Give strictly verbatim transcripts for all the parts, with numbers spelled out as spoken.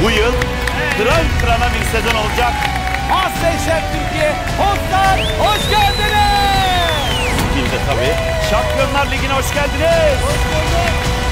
Bu yıl kıran kırana bir sezon olacak. MasterChef Türkiye, Hostlar, hoş geldiniz. Bir de tabii Şampiyonlar Ligi'ne hoş geldiniz. Hoş bulduk.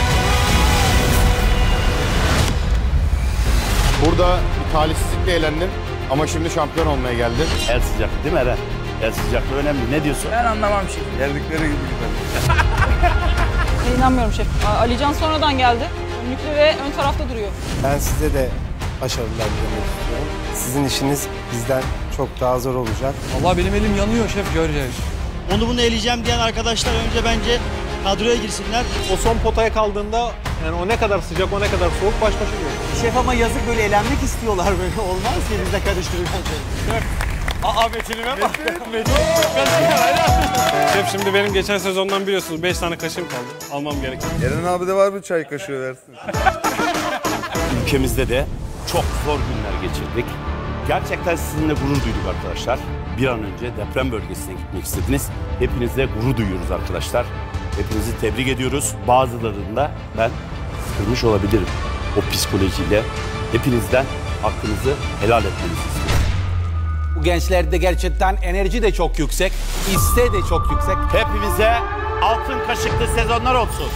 Burada bir talihsizlikle eğlendin ama şimdi şampiyon olmaya geldin. El sıcaklığı değil mi Eren? El sıcaklığı önemli. Ne diyorsun? Ben anlamam şef. Geldikleri gibi gidelim. İnanmıyorum şef. Alican sonradan geldi. Önlüklü ve ön tarafta duruyor. Ben size de başarılar dilemek istiyorum. Sizin işiniz bizden çok daha zor olacak. Allah benim elim yanıyor şef, göreceğiz. Onu bunu eleyeceğim diyen arkadaşlar önce bence kadroya girsinler. O son potaya kaldığında yani o ne kadar sıcak, o ne kadar soğuk baş başa görüyor. Şef ama yazık böyle elenmek istiyorlar böyle. Olmaz ki biz de karıştırırken. Aa Metin'ime bak. Metin. Şef şimdi benim geçen sezondan biliyorsunuz beş tane kaşığım kaldı. Almam gerekiyor. Eren abi de var mı çay kaşığı versin? Ülkemizde de çok zor günler geçirdik. Gerçekten sizinle gurur duyduk arkadaşlar. Bir an önce deprem bölgesine gitmek istediniz. Hepinizle gurur duyuyoruz arkadaşlar. Hepinizi tebrik ediyoruz. Bazılarında ben kırmış olabilirim. O psikolojiyle hepinizden hakkınızı helal etmenizi istiyorum. Bu gençlerde gerçekten enerji de çok yüksek, iste de çok yüksek. Hepimize altın kaşıklı sezonlar olsun.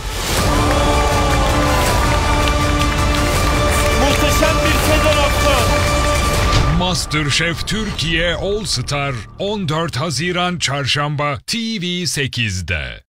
Muhteşem bir sezon olsun. MasterChef Türkiye All Star on dört Haziran Çarşamba T V sekizde.